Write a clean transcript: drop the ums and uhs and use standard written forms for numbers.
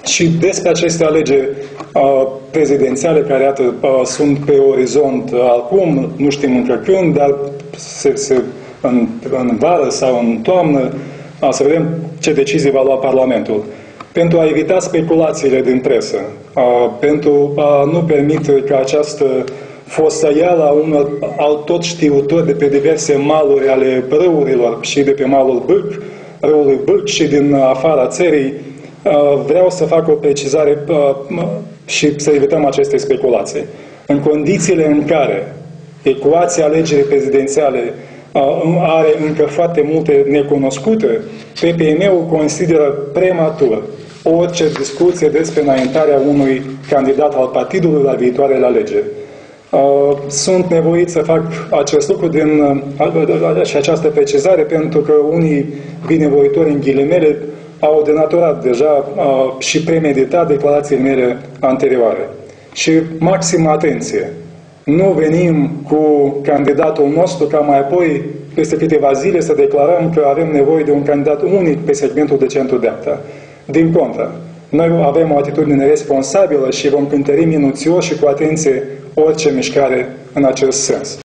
Și despre aceste alegeri prezidențiale care, iată, sunt pe orizont acum, nu știm încă când, dar în vară sau în toamnă, să vedem ce decizii va lua Parlamentul. Pentru a evita speculațiile din presă, pentru a nu permite ca această fosăială a unor tot știutori de pe diverse maluri ale râurilor și de pe malul râului Bâlc și din afara țării, vreau să fac o precizare și să evităm aceste speculații. În condițiile în care ecuația alegerii prezidențiale are încă foarte multe necunoscute, PPM-ul consideră prematur orice discuție despre înaintarea unui candidat al partidului la viitoarele alegeri. Sunt nevoit să fac acest lucru și această precizare pentru că unii binevoitori în ghilimele au denaturat deja și premeditat declarațiile mele anterioare. Și maximă atenție! Nu venim cu candidatul nostru ca mai apoi, peste câteva zile, să declarăm că avem nevoie de un candidat unic pe segmentul de centru-dreapta. Din contră, noi avem o atitudine responsabilă și vom cântări minuțios și cu atenție orice mișcare în acest sens.